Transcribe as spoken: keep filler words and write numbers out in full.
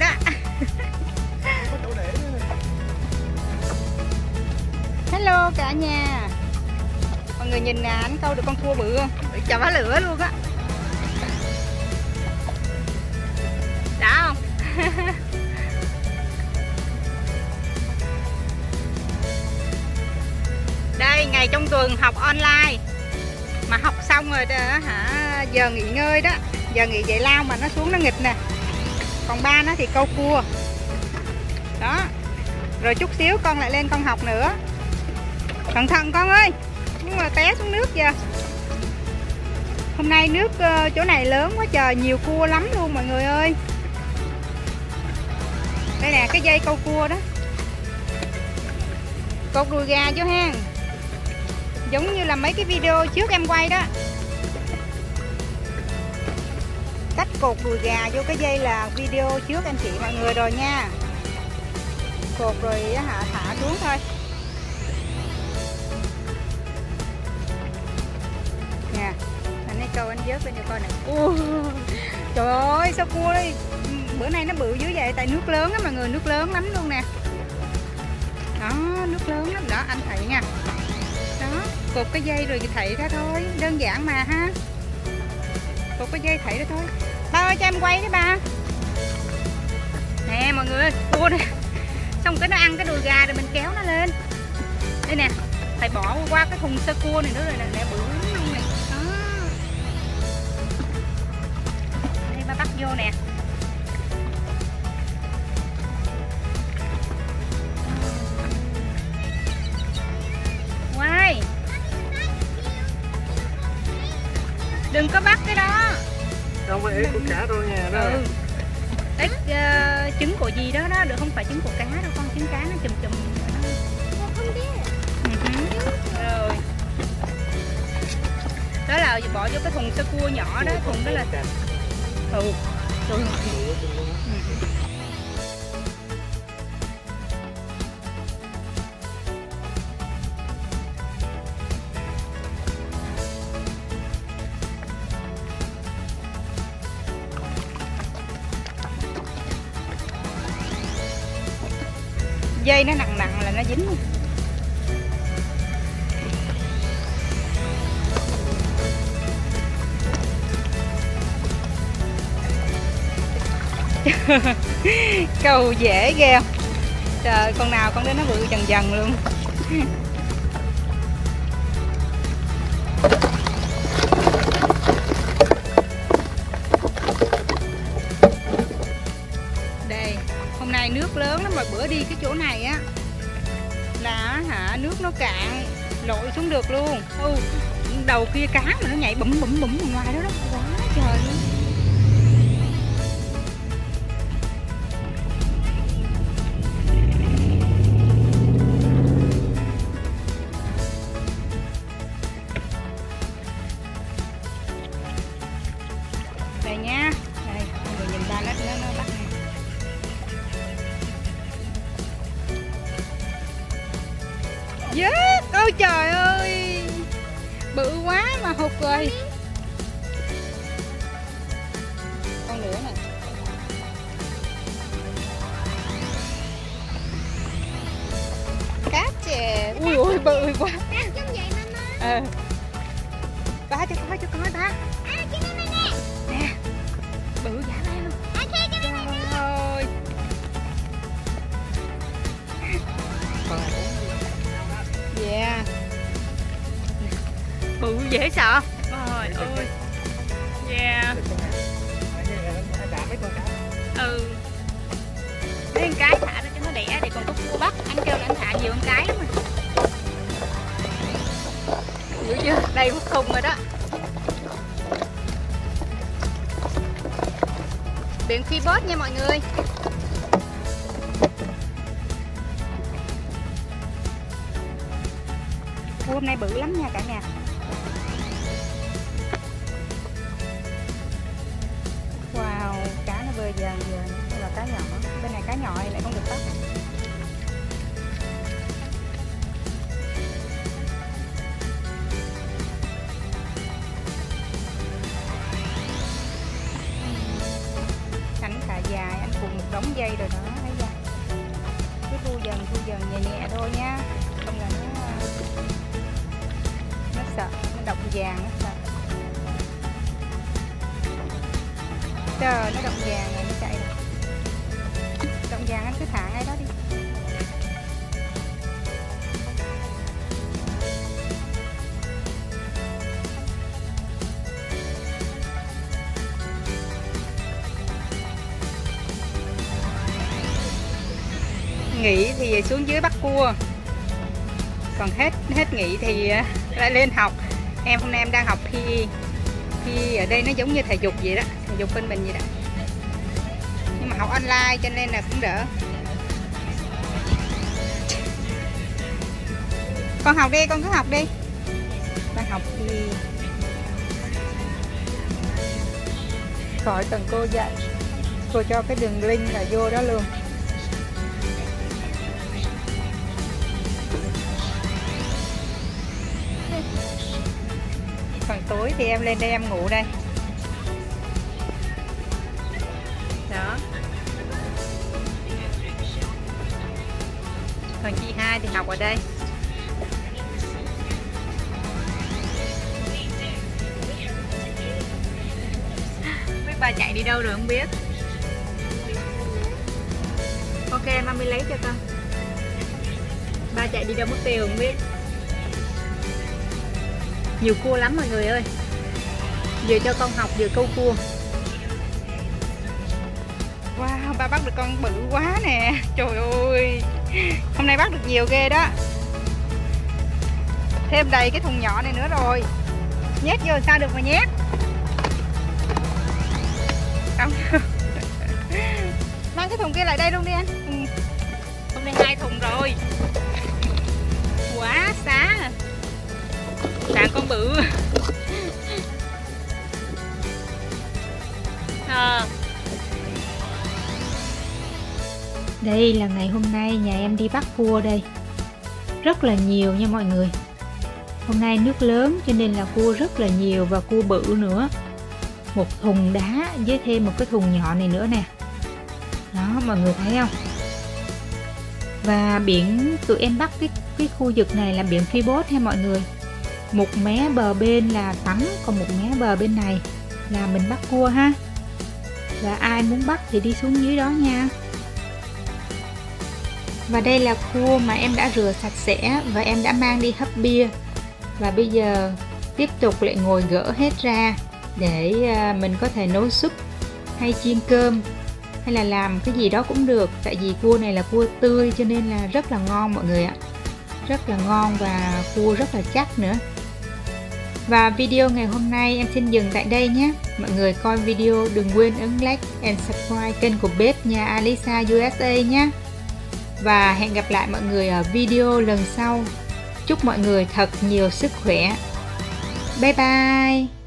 á. Hello cả nhà. Mọi người nhìn nè, anh câu được con cua bự không? Chà bá lửa luôn á. Đã không? Đây, ngày trong tuần học online. Mà học xong rồi đó, hả, giờ nghỉ ngơi đó. Giờ nghỉ giải lao mà nó xuống nó nghịch nè. Còn ba nó thì câu cua. Đó. Rồi chút xíu con lại lên con học nữa. Cẩn thận con ơi. Nhưng mà té xuống nước kìa. Hôm nay nước uh, chỗ này lớn quá trời, nhiều cua lắm luôn mọi người ơi. Đây nè, cái dây câu cua đó. Cột đùi gà cho ha. Giống như là mấy cái video trước em quay đó. Cách cột đùi gà vô cái dây là video trước em chỉ mọi người rồi nha. Cột rồi hả, thả xuống thôi. Nè, anh ấy câu anh vớt lên cho coi nè. Ui, trời ơi, sao cua đây? Bữa nay nó bự dữ vậy, tại nước lớn á mọi người, nước lớn lắm luôn nè. Đó, nước lớn lắm đó, anh thấy nha. Đó, cột cái dây rồi thảy ra thôi, đơn giản mà ha. Cột cái dây thảy ra thôi. Ba ơi cho em quay cái ba. Nè mọi người ơi, cua này. Xong cái nó ăn cái đùi gà rồi mình kéo nó lên. Đây nè, thầy bỏ qua cái thùng sơ cua này nữa rồi nè, nè bự luôn này. Đó. Đây ba bắt vô nè. Quay. Đừng có bắt cái đó. Không phải ếch của cá đâu nha đó. Ừ. Ếch uh, trứng của gì đó đó, được không phải trứng của cá đâu con, trứng cá nó chùm chùm. Không biết. Rồi. Đó là bỏ vô cái thùng sơ cua nhỏ đó, thùng đó là ừ. Rồi. Dây nó nặng nặng là nó dính luôn. Câu dễ ghê. Trời, con nào con đến nó bự dần dần luôn. Đây, hôm nay nước lớn lắm, mà bữa đi cái chỗ này á là hả, nước nó cạn lội xuống được luôn. Ừ, đầu kia cá mà nó nhảy bụm bụm bụm ngoài đó đó, quá trời luôn. Đây nha, đây mọi người nhìn ba nó nó, nó bắt nè. Yeah, ôi trời ơi, bự quá mà hụt rồi. Con nữa nè. Cá chè, ui ui bự quá. Ờ. Ba cho coi cho coi ba. Nè, bự dã man luôn. Trời ơi. Yeah. Bự dễ sợ. Trời ơi. Yeah. Ừ. Lấy con cái thả ra cho nó đẻ để còn có cua bắt. Anh kêu là anh thả nhiều con cái lắm rồi. Dữ chưa? Đây mất khùng rồi đó. Biển phi bớt nha mọi người. Cua hôm nay bự lắm nha cả nhà. Wow, cá nó bơi dần dần. Đây là cá nhỏ. Bên này cá nhỏ này lại không được bắt. Cánh thả dài, anh cùng một đống dây cây rồi đó, thấy chưa? Cứ thu dần thu dần nhẹ nhẹ thôi nha, không là nó nó sợ, nó độc vàng nó sợ. Chờ nó động vàng này nó chạy rồi. Động vàng anh cứ thả ngay đó đi. Nghỉ thì xuống dưới bắt cua, còn hết hết nghỉ thì lại lên học. Em hôm nay em đang học pê e. pê e ở đây nó giống như thể dục vậy đó, thể dục bên mình vậy đó, nhưng mà học online cho nên là cũng đỡ. Con học đi, con cứ học đi. Đang học pê e. Khỏi cần cô dạy, cô cho cái đường link là vô đó luôn. Còn tối thì em lên đây em ngủ đây. Đó. Còn chị hai thì học ở đây. Biết ba chạy đi đâu rồi không biết. Ok, mami lấy cho con. Ba chạy đi đâu mất tiêu không biết. Nhiều cua lắm mọi người ơi. Vừa cho con học vừa câu cua. Wow, ba bắt được con bự quá nè. Trời ơi, hôm nay bắt được nhiều ghê đó. Thêm đầy cái thùng nhỏ này nữa rồi. Nhét vô sao được mà nhét. Không. Mang cái thùng kia lại đây luôn đi anh. Ừ. Hôm nay hai thùng rồi. Quá xá. Tặng con bự. À. Đây là ngày hôm nay nhà em đi bắt cua đây. Rất là nhiều nha mọi người. Hôm nay nước lớn cho nên là cua rất là nhiều và cua bự nữa. Một thùng đá với thêm một cái thùng nhỏ này nữa nè. Đó mọi người thấy không? Và biển tụi em bắt cái, cái khu vực này là biển freeboard ha mọi người. Một mé bờ bên là tắm, còn một mé bờ bên này là mình bắt cua ha. Và ai muốn bắt thì đi xuống dưới đó nha. Và đây là cua mà em đã rửa sạch sẽ và em đã mang đi hấp bia. Và bây giờ tiếp tục lại ngồi gỡ hết ra để mình có thể nấu súp hay chiên cơm hay là làm cái gì đó cũng được. Tại vì cua này là cua tươi cho nên là rất là ngon mọi người ạ. Rất là ngon và cua rất là chắc nữa. Và video ngày hôm nay em xin dừng tại đây nhé. Mọi người coi video đừng quên ấn like and subscribe kênh của bếp nhà Alisa u ét a nhé. Và hẹn gặp lại mọi người ở video lần sau. Chúc mọi người thật nhiều sức khỏe. Bye bye.